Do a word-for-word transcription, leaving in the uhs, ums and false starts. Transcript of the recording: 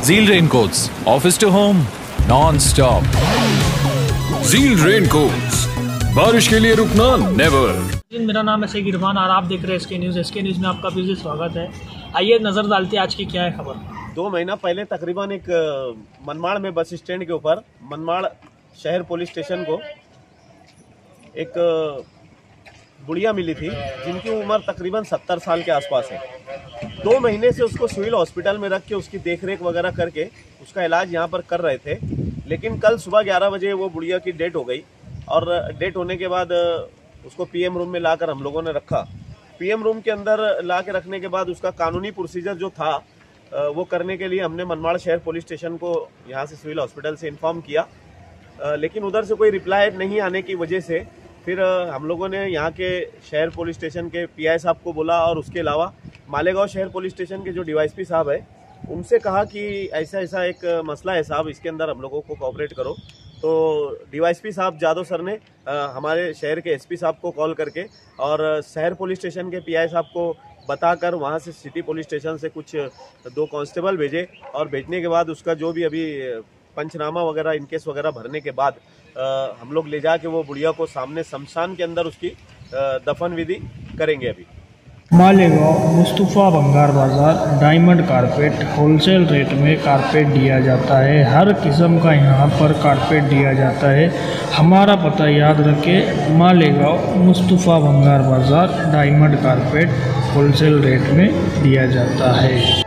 Zeal Raincoats, office to home, non-stop. Zeal Raincoats, बारिश के लिए रुकना नेवर। मेरा नाम है शेख इरफान और आप देख रहे हैं एसके न्यूज़। एसके न्यूज़ में आपका फिर से स्वागत है। आइए नज़र डालते हैं आज की क्या है खबर। दो महीना पहले तकरीबन एक मनमाड़ में बस स्टैंड के ऊपर मनमाड़ शहर पुलिस स्टेशन को एक बुढ़िया मिली थी जिनकी उम्र तकरीबन सत्तर साल के आसपास है। दो महीने से उसको सिविल हॉस्पिटल में रख के उसकी देखरेख वगैरह करके उसका इलाज यहाँ पर कर रहे थे, लेकिन कल सुबह ग्यारह बजे वो बुढ़िया की डेथ हो गई और डेथ होने के बाद उसको पीएम रूम में लाकर हम लोगों ने रखा। पीएम रूम के अंदर ला के रखने के बाद उसका कानूनी प्रोसीजर जो था वो करने के लिए हमने मनमाड़ शहर पुलिस स्टेशन को यहाँ से सिविल हॉस्पिटल से इन्फॉर्म किया, लेकिन उधर से कोई रिप्लाई नहीं आने की वजह से फिर हम लोगों ने यहाँ के शहर पुलिस स्टेशन के पीआई साहब को बोला और उसके अलावा मालेगांव शहर पुलिस स्टेशन के जो डीवाईएसपी साहब है उनसे कहा कि ऐसा ऐसा एक मसला है साहब, इसके अंदर हम लोगों को कोऑपरेट करो। तो डीवाईएसपी साहब जादव सर ने आ, हमारे शहर के एसपी साहब को कॉल करके और शहर पुलिस स्टेशन के पीआई साहब को बताकर वहाँ से सिटी पुलिस स्टेशन से कुछ दो कांस्टेबल भेजे और भेजने के बाद उसका जो भी अभी पंचनामा वगैरह इनकेस वगैरह भरने के बाद आ, हम लोग ले जाके वो बुढ़िया को सामने शमशान के अंदर उसकी दफन विधि करेंगे। अभी मालेगांव मुस्तफ़ा भंगार बाज़ार डायमंड कारपेट होलसेल रेट में कारपेट दिया जाता है। हर किस्म का यहाँ पर कारपेट दिया जाता है। हमारा पता याद रखें, मालेगांव मुस्तफ़ा भंगार बाज़ार डायमंड कारपेट होलसेल रेट में दिया जाता है।